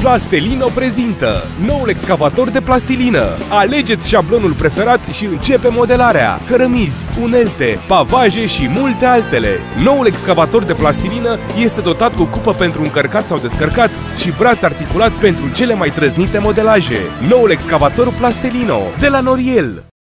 Plastelino prezintă noul excavator de plastilină. Alegeți șablonul preferat și începe modelarea. Hărămizi, unelte, pavaje și multe altele. Noul excavator de plastilină este dotat cu cupă pentru încărcat sau descărcat și braț articulat pentru cele mai trăznite modelaje. Noul excavator Plastelino de la Noriel.